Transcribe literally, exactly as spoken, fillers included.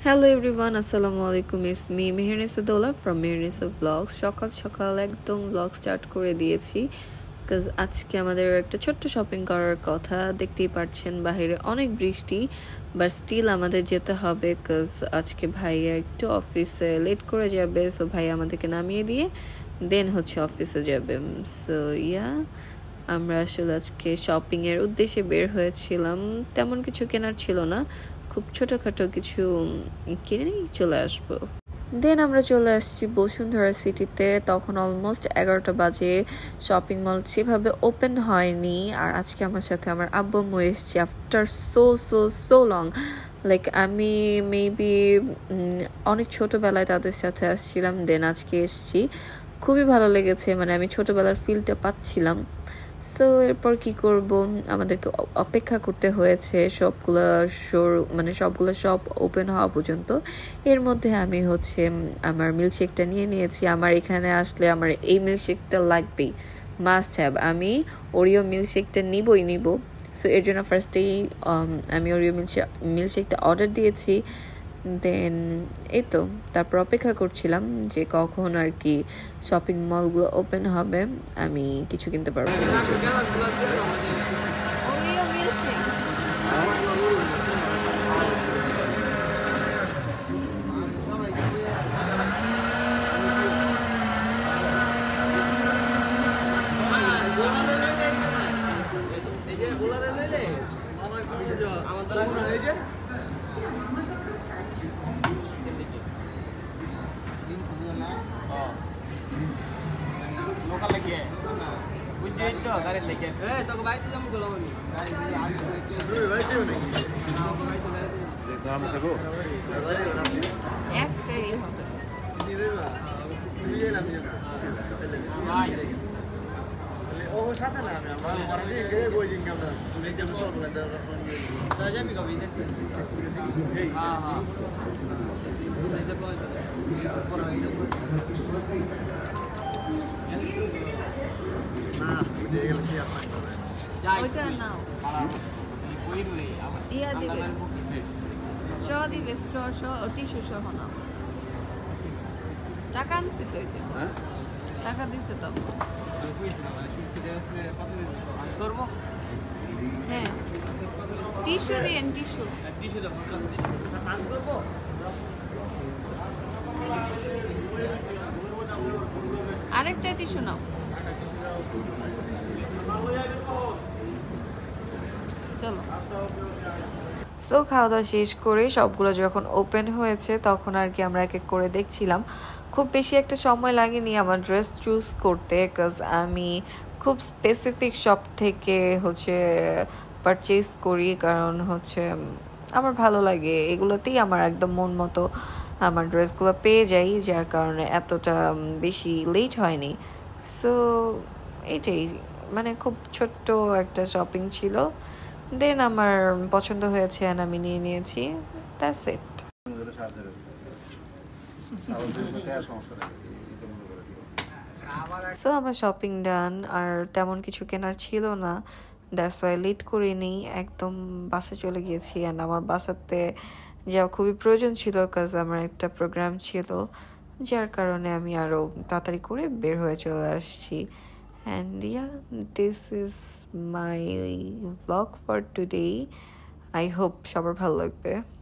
Hello everyone, assalamu alaikum. It's me Meherun from Meherun VLogz. সকাল সকাল একদম vlog start করে দিয়েছি cuz আজকে আমাদের একটা ছোট্ট শপিং করার কথা। দেখতেই পাচ্ছেন বাইরে অনেক বৃষ্টি, বাট স্টিল আমাদের যেতে হবে cuz আজকে ভাইয়া একটু অফিসে লেট করে যাবে, সো ভাই আমাদেরকে নামিয়ে দিয়ে দেন হচ্ছে অফিসে যাবে। সো ইয়া আমরা আসলে আজকে শপিং এর উদ্দেশ্যে বের হয়েছিলাম। তেমন কিছু কেনার ছিল না, খুব ছোটখাটো কিছু কিনে চলে আসবো। দেন আমরা চলে আসছি বসুন্ধরা সিটিতে। তখন অলমোস্ট এগারোটা বাজে, শপিং মল সেভাবে ওপেন হয়নি। আর আজকে আমার সাথে আমার আব্বু আম্মু এসেছি after so so so long. Like আমি মেবি অনেক ছোটবেলায় তাদের সাথে আসছিলাম, দেন আজকে এসেছি। খুবই ভালো লেগেছে, মানে আমি ছোটবেলার ফিলটা পাচ্ছিলাম। সো এরপর কি করব, আমাদেরকে অপেক্ষা করতে হয়েছে সবগুলো শোর মানে সবগুলো শপ ওপেন হওয়া পর্যন্ত। এর মধ্যে আমি হচ্ছে আমার মিল্কশেকটা নিয়ে নিয়েছি। আমার এখানে আসলে আমার এই মিল্কশেকটা লাগবেই, মাস্ট হ্যাভ। আমি ওরিও মিল্কশেকটা নিবই নিব। সো এর জন্য ফার্স্টেই আমি ওরিও মিল্কশেক মিল্কশেকটা অর্ডার দিয়েছি। দেন এই তো তারপর অপেক্ষা করছিলাম যে কখন আর কি শপিং মলগুলো ওপেন হবে, আমি কিছু কিনতে পারবো। লোকাল লাগে বুঝছি তো গাড়ি লাগে এ তোকে বাইতে যাবো গোলাম আমি তুই বাইতে নাকি তো আমরা থাকো একটাই হবে নি দেবা তুই এলাম না ভাই ও সাথে না আমি আমরা মারা দিয়ে গেলে বই দিন আমরা তুমি যেমন সব লাগে তো যাবি কবি দেখতে হ্যাঁ হ্যাঁ এইটা কই পরে এইটা না বুঝে গেল সে আপনি ওইটা নাও কই রে ইয়া দিবে স্ট্র দিবে স্ট্র সহ টিস্যু সহ নাও। টাকা আনছি তো এটা, হ্যাঁ টাকা দিছে তো আমি কইছি না মানে টিস্যু দেওয়াতে কত দিন করব। হ্যাঁ টিস্যু দেন, টিস্যু টিস্যু দাও টিস্যু পাঁচ করব। আরেকটা টিস্যু নাও। চলো। সো খাওয়া দাওয়া শেষ করে সবগুলো যখন ওপেন হয়েছে তখন আর কি আমরা এক এক করে দেখছিলাম। খুব বেশি একটা সময় লাগেনি আমার ড্রেস চুজ করতে, বিকজ আমি খুব স্পেসিফিক শপ থেকে হচ্ছে পারচেজ করি, কারণ হচ্ছে আমার ভালো লাগে এগুলোতেই আমার একদম মন মতো আমার ড্রেসগুলো পেয়ে যাই, যার কারণে এতটা বেশি লেট হয়নি। সো এটাই, মানে খুব ছোট্ট একটা শপিং ছিল, দেন আমার পছন্দ হয়েছে আর আমি নিয়ে নিয়েছি। That's it. সো আমার শপিং ডান, আর তেমন কিছু কেনার ছিল না, দ্যাটস ওয়াই লেট করিনি, একদম বাসে চলে গিয়েছি। অ্যান্ড আমার বাসাতে যাওয়া খুবই প্রয়োজন ছিল, কাজ আমার একটা প্রোগ্রাম ছিল, যার কারণে আমি আরও তাড়াতাড়ি করে বের হয়ে চলে আসছি। And yeah, this is my vlog for today. I hope সবার ভালো লাগবে।